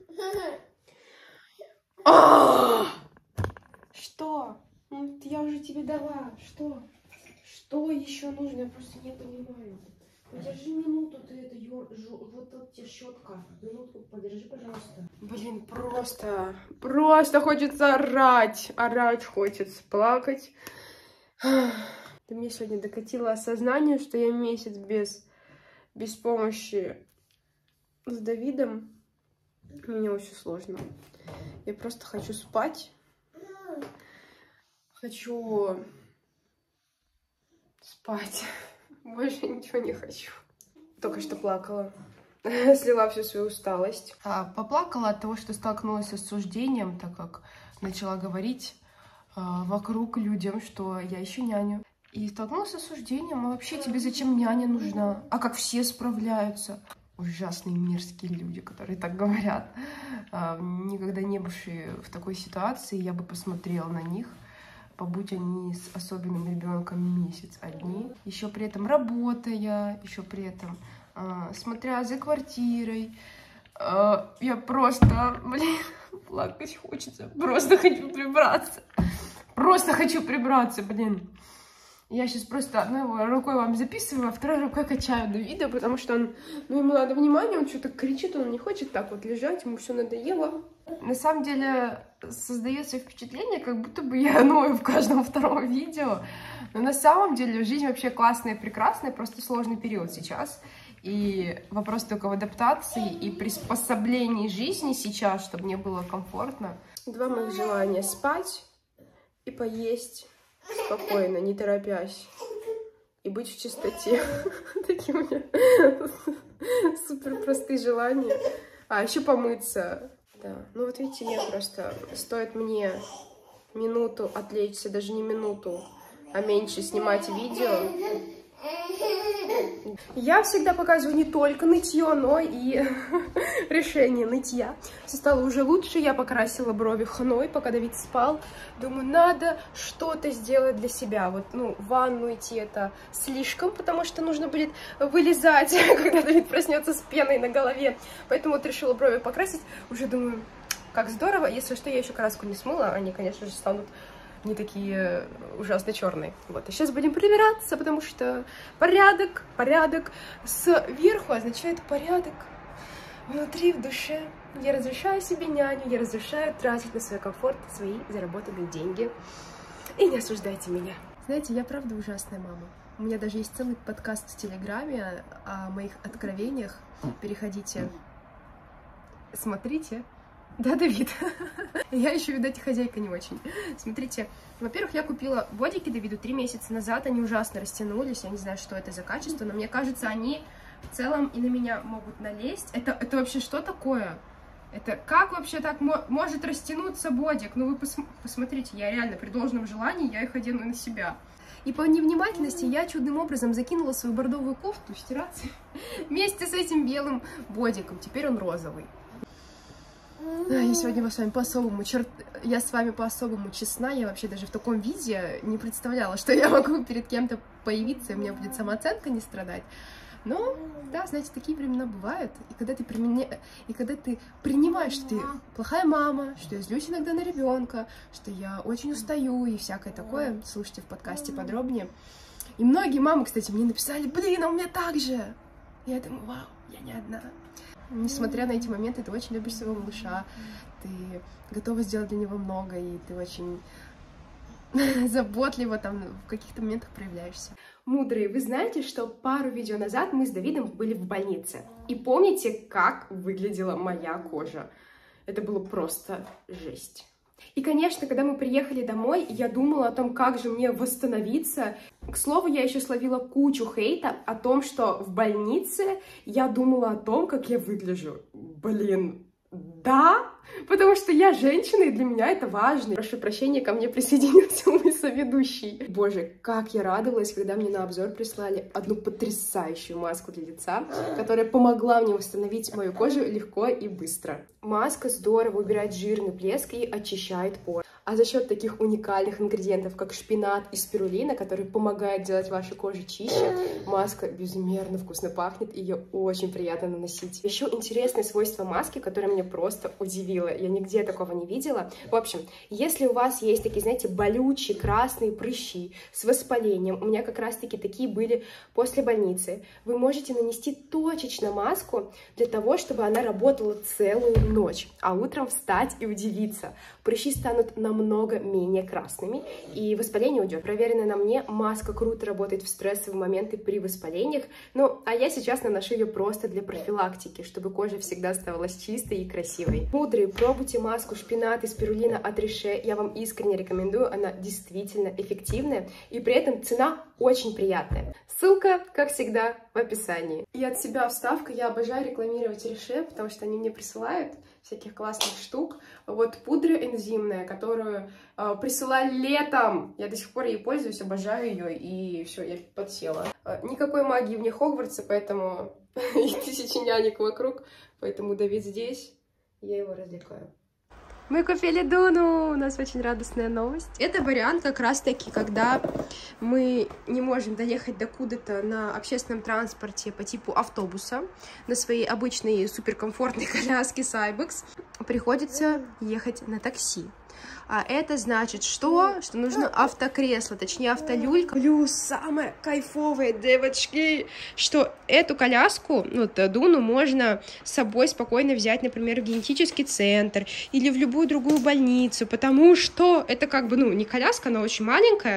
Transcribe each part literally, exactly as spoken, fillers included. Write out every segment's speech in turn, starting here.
Что? Я уже тебе дала. Что? Что еще нужно? Я просто не понимаю. Подержи минуту, ты это ё... вот тут тебе щетка. Минутку подержи, пожалуйста. Блин, просто, просто хочется орать. Орать хочется, плакать. Ты мне сегодня докатило осознание, что я месяц без, без помощи с Давидом. Мне очень сложно. Я просто хочу спать. Хочу спать. Больше ничего не хочу. Только что плакала. Слила всю свою усталость. А, поплакала от того, что столкнулась с осуждением, так как начала говорить а, вокруг людям, что я ищу няню. И столкнулась с осуждением. А вообще тебе зачем няня нужна? А как все справляются? Ужасные мерзкие люди, которые так говорят. А, никогда не бывшие в такой ситуации, я бы посмотрела на них. Побудь они с особенным ребенком месяц одни, еще при этом работая, еще при этом э, смотря за квартирой. Э, я просто, блин, плакать хочется. Просто хочу прибраться. Просто хочу прибраться, блин. Я сейчас просто одной рукой вам записываю, а второй рукой качаю Давида, потому что он, ну, ему надо внимание, он что-то кричит, он не хочет так вот лежать, ему все надоело. На самом деле создается впечатление, как будто бы я ною в каждом втором видео. Но на самом деле жизнь вообще классная и прекрасная, просто сложный период сейчас. И вопрос только в адаптации и приспособлении жизни сейчас, чтобы мне было комфортно. Два моих желания: спать и поесть спокойно, не торопясь. И быть в чистоте. Такие у меня супер простые желания. А, еще помыться. Да. Ну вот видите, я просто... Стоит мне минуту отвлечься, даже не минуту, а меньше снимать видео. Я всегда показываю не только нытье, но и решение нытья. Все стало уже лучше, я покрасила брови хной, пока Давид спал. Думаю, надо что-то сделать для себя. Вот, ну, в ванну идти это слишком, потому что нужно будет вылезать, когда Давид проснется с пеной на голове. Поэтому вот решила брови покрасить. Уже думаю, как здорово. Если что, я еще краску не смыла, они, конечно же, станут не такие ужасно черные. Вот. И сейчас будем прибираться, потому что порядок, порядок сверху означает порядок внутри, в душе. Я разрешаю себе няню, я разрешаю тратить на свой комфорт свои заработанные деньги. И не осуждайте меня. Знаете, я правда ужасная мама. У меня даже есть целый подкаст в Телеграме о моих откровениях. Переходите, смотрите. Да, Давид. Я еще, видать, хозяйка не очень. Смотрите, во-первых, я купила бодики Давиду три месяца назад. Они ужасно растянулись. Я не знаю, что это за качество, но мне кажется, они в целом и на меня могут налезть. Это, это вообще что такое? Это как вообще так мо может растянуться бодик? Ну вы пос посмотрите, я реально при должном желании, я их одену на себя. И по невнимательности я чудным образом закинула свою бордовую кофту стираться вместе с этим белым бодиком. Теперь он розовый. Я сегодня с вами по-особому чер... я с вами по-особому честна. Я вообще даже в таком виде не представляла, что я могу перед кем-то появиться, и у меня будет самооценка не страдать. Но, да, знаете, такие времена бывают. И когда ты, применя... и когда ты принимаешь, что ты плохая мама, что я злюсь иногда на ребенка, что я очень устаю и всякое такое, слушайте в подкасте подробнее. И многие мамы, кстати, мне написали: блин, а у меня так же. Я думаю, вау, я не одна. Несмотря на эти моменты, ты очень любишь своего малыша, ты готова сделать для него много, и ты очень заботливо там в каких-то моментах проявляешься. Мудрые, вы знаете, что пару видео назад мы с Давидом были в больнице. И помните, как выглядела моя кожа? Это было просто жесть. И, конечно, когда мы приехали домой, я думала о том, как же мне восстановиться. К слову, я еще словила кучу хейта о том, что в больнице я думала о том, как я выгляжу. Блин, да, Потому что я женщина, и для меня это важно. Прошу прощения, ко мне присоединился мой соведущий. Боже, как я радовалась, когда мне на обзор прислали одну потрясающую маску для лица, которая помогла мне восстановить мою кожу легко и быстро. Маска здорово убирает жирный блеск и очищает поры. А за счет таких уникальных ингредиентов, как шпинат и спирулина, которые помогают делать вашу кожу чище, маска безмерно вкусно пахнет, и ее очень приятно наносить. Еще интересное свойство маски, которое меня просто удивило. Я нигде такого не видела. В общем, если у вас есть такие, знаете, болючие красные прыщи с воспалением, у меня как раз-таки такие были после больницы, вы можете нанести точечно маску для того, чтобы она работала целую ночь, а утром встать и удивиться. Прыщи станут намного менее красными, и воспаление уйдет. Проверенная на мне, маска круто работает в стрессовые моменты при воспалениях. Ну, а я сейчас наношу ее просто для профилактики, чтобы кожа всегда оставалась чистой и красивой. Мудрые, пробуйте маску шпинат и спирулина от Riche. Я вам искренне рекомендую, она действительно эффективная, и при этом цена очень приятная. Ссылка, как всегда, в описании. И от себя вставка, я обожаю рекламировать Riche, потому что они мне присылают всяких классных штук. Вот пудра энзимная, которую э, присылали летом. Я до сих пор ей пользуюсь, обожаю ее, и все, я подсела. Э, никакой магии вне Хогвартса, поэтому и тысячи нянек вокруг, поэтому Давид здесь, я его развлекаю. Мы купили Дуну, у нас очень радостная новость. Это вариант как раз-таки, когда мы не можем доехать до куда-то на общественном транспорте по типу автобуса, на своей обычной суперкомфортной коляске Cybex, приходится ехать на такси. А это значит, что? Что нужно автокресло, точнее автолюлька. Плюс самое кайфовое, девочки, что эту коляску, ну, Дуну, можно с собой спокойно взять, например, в генетический центр или в любую другую больницу, потому что это как бы, ну, не коляска, она очень маленькая,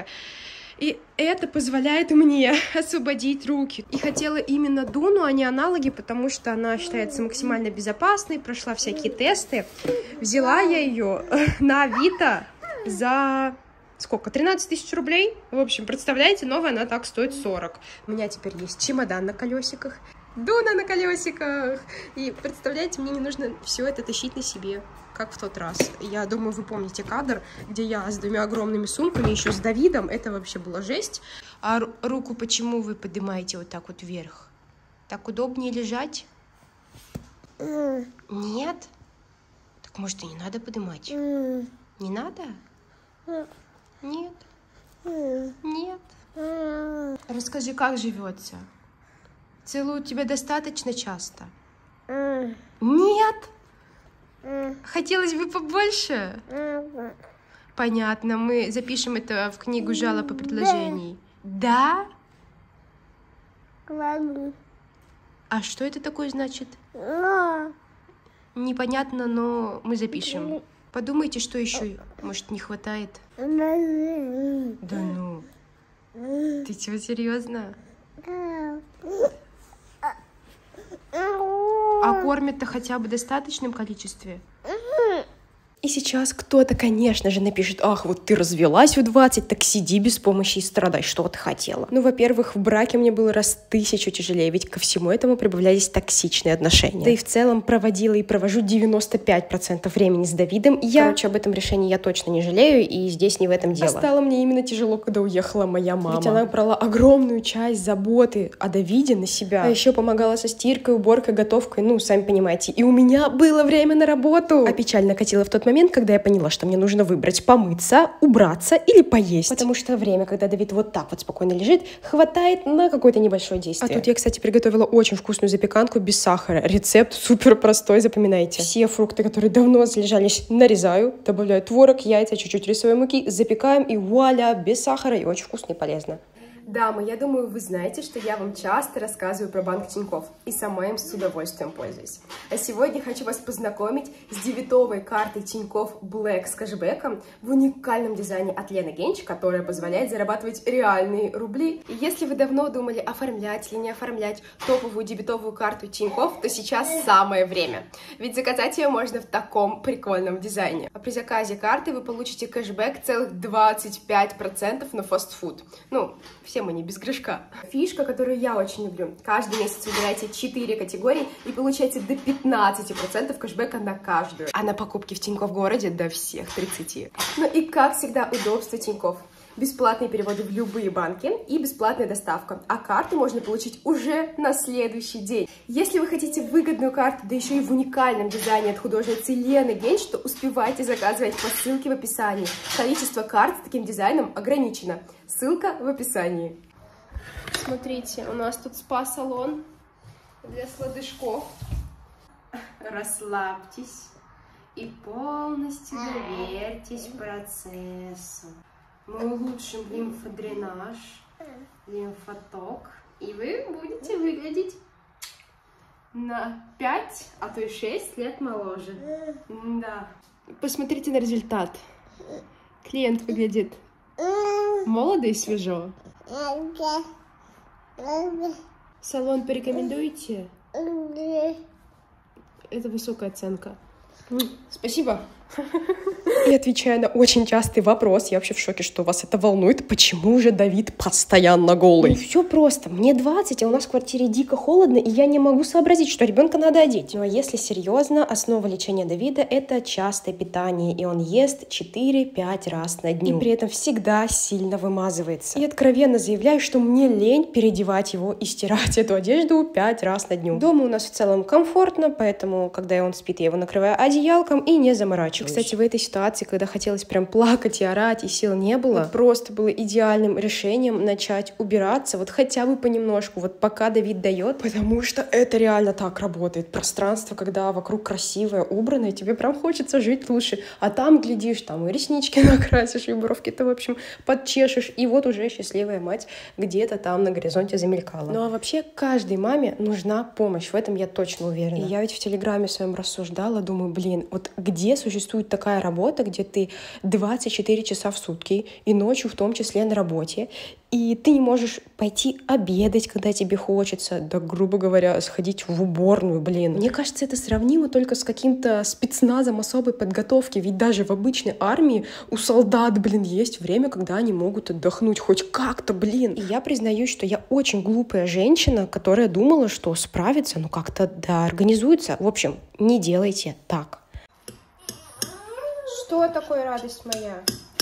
и это позволяет мне освободить руки. И хотела именно Дуну, а не аналоги, потому что она считается максимально безопасной, прошла всякие тесты. Взяла я ее на Авито за... сколько? тринадцать тысяч рублей? В общем, представляете, новая она так стоит сорок. У меня теперь есть чемодан на колесиках, Дуна на колесиках. И представляете, мне не нужно все это тащить на себе, как в тот раз. Я думаю, вы помните кадр, где я с двумя огромными сумками, еще с Давидом. Это вообще была жесть. А руку почему вы поднимаете вот так вот вверх? Так удобнее лежать? Mm. Нет? Так может и не надо поднимать? Mm. Не надо? Mm. Нет? Mm. Нет? Mm. Расскажи, как живется? Целуют тебя достаточно часто? Mm. Нет? Mm. Хотелось бы побольше? Mm. Понятно, мы запишем это в книгу жалоб и предложений. Да? Mm. А что это такое значит? Mm. Непонятно, но мы запишем. Mm. Подумайте, что еще, может, не хватает? Mm. Да ну. Mm. Ты чего, серьезно? Mm. А кормят-то хотя бы в достаточном количестве? И сейчас кто-то, конечно же, напишет: ах, вот ты развелась в двадцать, так сиди без помощи и страдай, что ты хотела. Ну, во-первых, в браке мне было раз тысячу тяжелее, ведь ко всему этому прибавлялись токсичные отношения. Да и в целом проводила и провожу девяносто пять процентов времени с Давидом, и я, короче, об этом решении я точно не жалею, и здесь не в этом дело. А стало мне именно тяжело, когда уехала моя мама. Ведь она брала огромную часть заботы о Давиде на себя, а еще помогала со стиркой, уборкой, готовкой, ну, сами понимаете. И у меня было время на работу. А печаль накатила в тот момент, когда я поняла, что мне нужно выбрать помыться, убраться или поесть. Потому что время, когда Давид вот так вот спокойно лежит, хватает на какое-то небольшое действие. А тут я, кстати, приготовила очень вкусную запеканку без сахара. Рецепт супер простой, запоминайте. Все фрукты, которые давно залежались, нарезаю, добавляю творог, яйца, чуть-чуть рисовой муки, запекаем, и вуаля, без сахара, и очень вкусно и полезно. Дамы, я думаю, вы знаете, что я вам часто рассказываю про банк Тинькофф, и сама им с удовольствием пользуюсь. А сегодня хочу вас познакомить с дебетовой картой Тинькофф Black с кэшбэком в уникальном дизайне от Лены Генч, которая позволяет зарабатывать реальные рубли. И если вы давно думали, оформлять или не оформлять топовую дебетовую карту Тинькофф, то сейчас самое время. Ведь заказать ее можно в таком прикольном дизайне. А при заказе карты вы получите кэшбэк целых двадцать пять процентов на фастфуд. Ну, все все мы не без грешка. Фишка, которую я очень люблю. Каждый месяц выбираете четыре категории и получаете до пятнадцати процентов кэшбэка на каждую. А на покупки в Тинькофф городе до всех тридцати. Ну и как всегда, удобство Тинькофф. Бесплатные переводы в любые банки и бесплатная доставка. А карту можно получить уже на следующий день. Если вы хотите выгодную карту, да еще и в уникальном дизайне от художницы Лены Генч, то успевайте заказывать по ссылке в описании. Количество карт с таким дизайном ограничено. Ссылка в описании. Смотрите, у нас тут спа-салон для сладышков. Расслабьтесь и полностью доверьтесь процессу. Мы улучшим лимфодренаж, лимфоток, и вы будете выглядеть на пять, а то и шесть лет моложе. Да. Посмотрите на результат. Клиент выглядит молодо и свежо. Салон порекомендуете? Это высокая оценка. Спасибо. И отвечая на очень частый вопрос, я вообще в шоке, что вас это волнует, почему же Давид постоянно голый? Ну, все просто. Мне двадцать, а у нас в квартире дико холодно, и я не могу сообразить, что ребенка надо одеть. Ну а если серьезно, основа лечения Давида — это частое питание, и он ест четыре-пять раз на дню. И при этом всегда сильно вымазывается. И откровенно заявляю, что мне лень переодевать его и стирать эту одежду пять раз на дню. Дома у нас в целом комфортно, поэтому, когда он спит, я его накрываю одеялком и не заморачиваюсь. Кстати, в этой ситуации, когда хотелось прям плакать и орать, и сил не было, вот просто было идеальным решением начать убираться, вот хотя бы понемножку, вот пока Давид дает, потому что это реально так работает. Пространство, когда вокруг красивое, убранное, тебе прям хочется жить лучше, а там, глядишь, там и реснички накрасишь, и бровки-то, в общем, подчешешь, и вот уже счастливая мать где-то там на горизонте замелькала. Ну а вообще каждой маме нужна помощь, в этом я точно уверена. И я ведь в Телеграме своем рассуждала, думаю, блин, вот где существует такая работа, где ты двадцать четыре часа в сутки и ночью в том числе на работе, и ты не можешь пойти обедать, когда тебе хочется, да, грубо говоря, сходить в уборную, блин. Мне кажется, это сравнимо только с каким-то спецназом особой подготовки, ведь даже в обычной армии у солдат, блин, есть время, когда они могут отдохнуть хоть как-то, блин. И я признаюсь, что я очень глупая женщина, которая думала, что справится, ну как-то, да, организуется. В общем, не делайте так. Что такое, радость моя?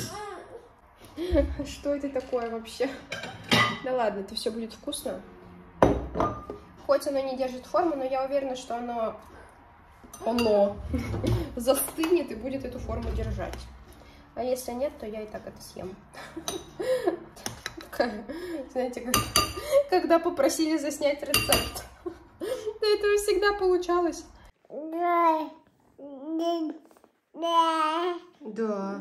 Что это такое вообще? Да ладно, это все будет вкусно. Хоть оно не держит форму, но я уверена, что оно, оно застынет и будет эту форму держать. А если нет, то я и так это съем. Знаете, когда попросили заснять рецепт, до этого всегда получалось. Да.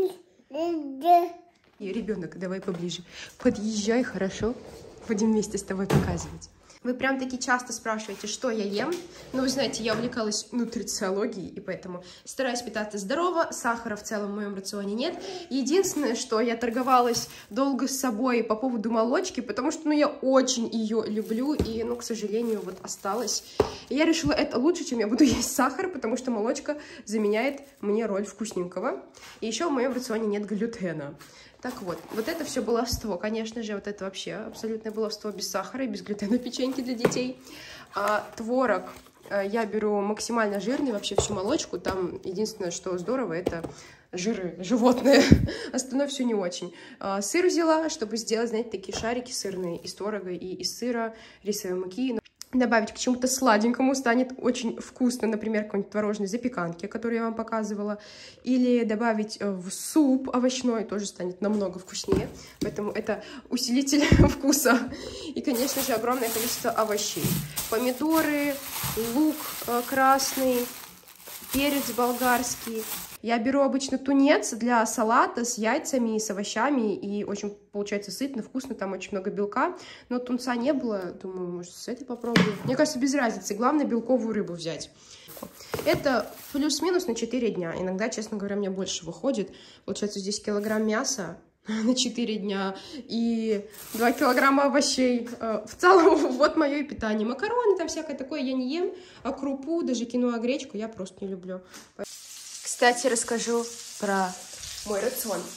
И ребенок, давай поближе. Подъезжай, хорошо? Будем вместе с тобой показывать. Вы прям таки часто спрашиваете, что я ем. Ну, вы знаете, я увлекалась нутрициологией, и поэтому стараюсь питаться здорово. Сахара в целом в моем рационе нет. Единственное, что я торговалась долго с собой по поводу молочки, потому что, ну, я очень ее люблю, и, ну, к сожалению, вот осталось. И я решила, это лучше, чем я буду есть сахар, потому что молочка заменяет мне роль вкусненького. И еще в моем рационе нет глютена. Так вот, вот это все баловство, конечно же, вот это вообще абсолютное баловство без сахара и без глютена печеньки для детей. А творог я беру максимально жирный, вообще всю молочку, там единственное, что здорово, это жиры животные, остальное все не очень. А сыр взяла, чтобы сделать, знаете, такие шарики сырные из творога и из сыра, рисовой муки. Добавить к чему-то сладенькому станет очень вкусно, например, какой-нибудь творожной запеканки, которую я вам показывала, или добавить в суп овощной, тоже станет намного вкуснее, поэтому это усилитель вкуса. И, конечно же, огромное количество овощей. Помидоры, лук красный, перец болгарский. Я беру обычно тунец для салата с яйцами, с овощами, и очень получается сытно, вкусно, там очень много белка. Но тунца не было, думаю, может, с этой попробую. Мне кажется, без разницы, главное белковую рыбу взять. Это плюс-минус на четыре дня. Иногда, честно говоря, мне больше выходит. Получается, здесь килограмм мяса на четыре дня и два килограмма овощей. В целом, вот мое питание. Макароны, там всякое такое я не ем, а крупу, даже киноа, гречку я просто не люблю. Кстати, расскажу про мой рацион.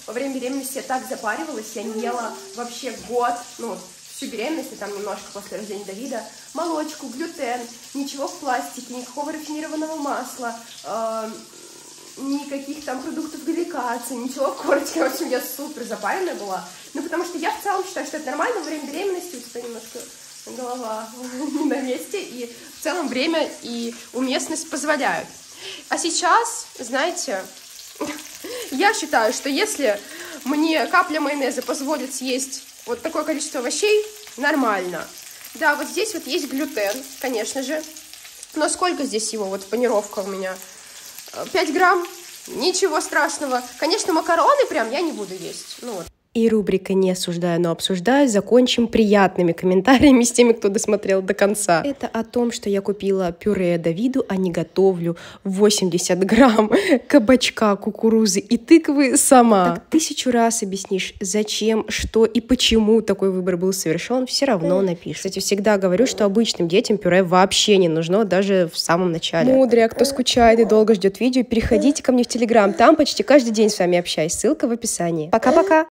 во время беременности я так запаривалась, я не ела вообще год, ну, всю беременность, и там немножко после рождения Давида, молочку, глютен, ничего в пластике, никакого рафинированного масла, э, никаких там продуктов деликации, ничего в корочке. В общем, я супер запаренная была. Ну, потому что я в целом считаю, что это нормально во время беременности, у тебя немножко голова не на месте, и в целом время и уместность позволяют. А сейчас, знаете, я считаю, что если мне капля майонеза позволит съесть вот такое количество овощей, нормально. Да, вот здесь вот есть глютен, конечно же. Но сколько здесь его? Вот панировка у меня. пять грамм. Ничего страшного. Конечно, макароны прям я не буду есть. Ну вот. И рубрика «Не осуждаю, но обсуждаю» закончим приятными комментариями с теми, кто досмотрел до конца. Это о том, что я купила пюре Давиду, а не готовлю восемьдесят грамм кабачка, кукурузы и тыквы сама. Так тысячу раз объяснишь, зачем, что и почему такой выбор был совершен, все равно напишешь. Кстати, всегда говорю, что обычным детям пюре вообще не нужно, даже в самом начале. Мудрые, кто скучает и долго ждет видео, переходите ко мне в Телеграм, там почти каждый день с вами общаюсь, ссылка в описании. Пока-пока!